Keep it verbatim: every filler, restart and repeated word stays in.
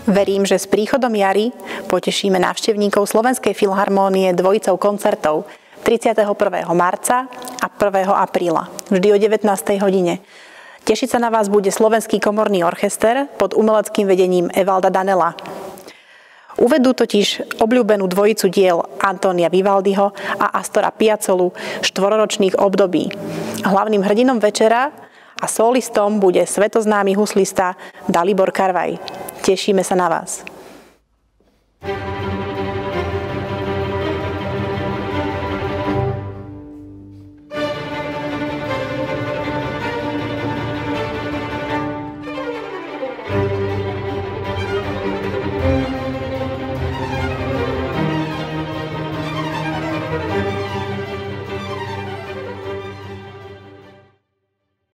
Verím, že s príchodom jary potešíme návštevníkov Slovenskej filharmónie dvojicou koncertov tridsiateho prvého marca a prvého apríla, vždy o devätnástej hodine. Tešiť sa na vás bude Slovenský komorný orchester pod umeleckým vedením Evalda Danela. Uvedú totiž obľúbenú dvojicu diel Antónia Vivaldiho a Astora Piazzolu štvororočných období. Hlavným hrdinom večera a solistom bude svetoznámy huslista Dalibor Karvaj. Tešíme sa na vás.